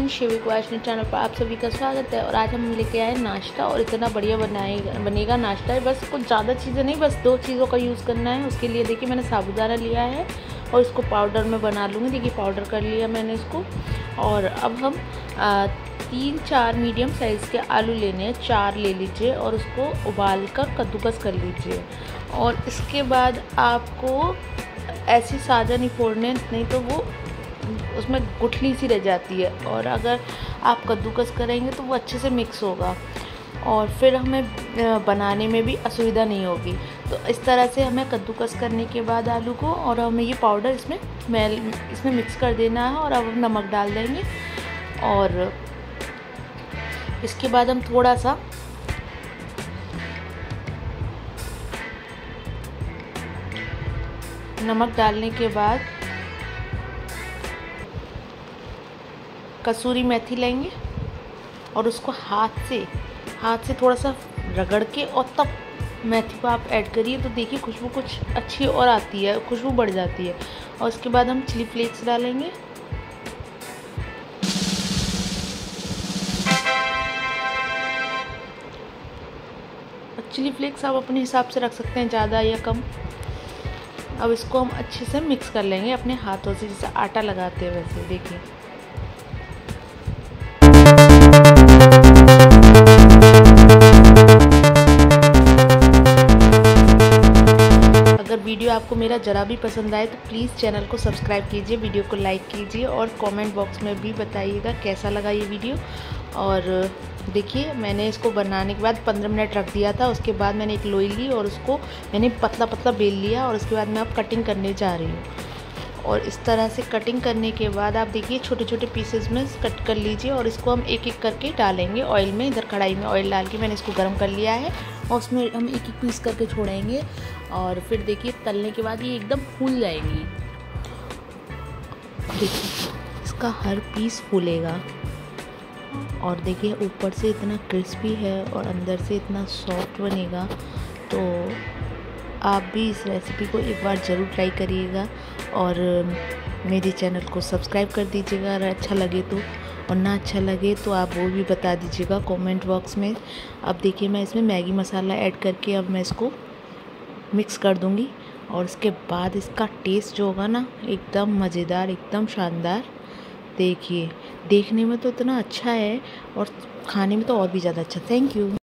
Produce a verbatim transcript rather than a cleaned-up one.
शिविक Vashni channel पर आप सभी का स्वागत है। और आज हम लेके आए नाश्ता, और इतना बढ़िया बनाएगा बनेगा नाश्ता है। बस कुछ ज़्यादा चीज़ें नहीं, बस दो चीज़ों का यूज़ करना है। उसके लिए देखिए मैंने साबूदाना लिया है और इसको पाउडर में बना लूँगी। देखिए पाउडर कर लिया मैंने इसको। और अब हम आ, तीन चार मीडियम साइज़ के आलू लेने हैं, चार ले लीजिए और उसको उबाल कर कद्दूकस कर लीजिए। और इसके बाद आपको ऐसी साजा नहीं फोड़ने, नहीं तो वो उसमें गुठली सी रह जाती है। और अगर आप कद्दूकस करेंगे तो वो अच्छे से मिक्स होगा और फिर हमें बनाने में भी असुविधा नहीं होगी। तो इस तरह से हमें कद्दूकस करने के बाद आलू को, और हमें ये पाउडर इसमें मैल इसमें मिक्स कर देना है। और अब हम नमक डाल देंगे और इसके बाद हम थोड़ा सा नमक डालने के बाद कसूरी मेथी लेंगे और उसको हाथ से हाथ से थोड़ा सा रगड़ के और तब मेथी को आप ऐड करिए। तो देखिए खुशबू कुछ अच्छी और आती है, खुशबू बढ़ जाती है। और उसके बाद हम चिली फ्लेक्स डालेंगे। चिली फ्लेक्स आप अपने हिसाब से रख सकते हैं, ज़्यादा या कम। अब इसको हम अच्छे से मिक्स कर लेंगे अपने हाथों से, जैसे आटा लगाते हैं वैसे। देखिए अगर वीडियो आपको मेरा ज़रा भी पसंद आए तो प्लीज़ चैनल को सब्सक्राइब कीजिए, वीडियो को लाइक कीजिए और कमेंट बॉक्स में भी बताइएगा कैसा लगा ये वीडियो। और देखिए मैंने इसको बनाने के बाद पंद्रह मिनट रख दिया था। उसके बाद मैंने एक लोई ली और उसको मैंने पतला पतला बेल लिया। और उसके बाद मैं अब कटिंग करने जा रही हूँ। और इस तरह से कटिंग करने के बाद आप देखिए छोटे छोटे पीसेस में कट कर लीजिए। और इसको हम एक एक करके डालेंगे ऑयल में। इधर कढ़ाई में ऑयल डाल के मैंने इसको गर्म कर लिया है और उसमें हम एक एक पीस करके छोड़ेंगे। और फिर देखिए तलने के बाद ये एकदम फूल जाएंगी। देखिए इसका हर पीस फूलेगा और देखिए ऊपर से इतना क्रिस्पी है और अंदर से इतना सॉफ्ट बनेगा। तो आप भी इस रेसिपी को एक बार ज़रूर ट्राई करिएगा और मेरे चैनल को सब्सक्राइब कर दीजिएगा अगर अच्छा लगे तो। और ना अच्छा लगे तो आप वो भी बता दीजिएगा कमेंट बॉक्स में। अब देखिए मैं इसमें मैगी मसाला ऐड करके अब मैं इसको मिक्स कर दूँगी। और इसके बाद इसका टेस्ट जो होगा ना, एकदम मज़ेदार, एकदम शानदार। देखिए देखने में तो इतना अच्छा है और खाने में तो और भी ज़्यादा अच्छा। Thank you.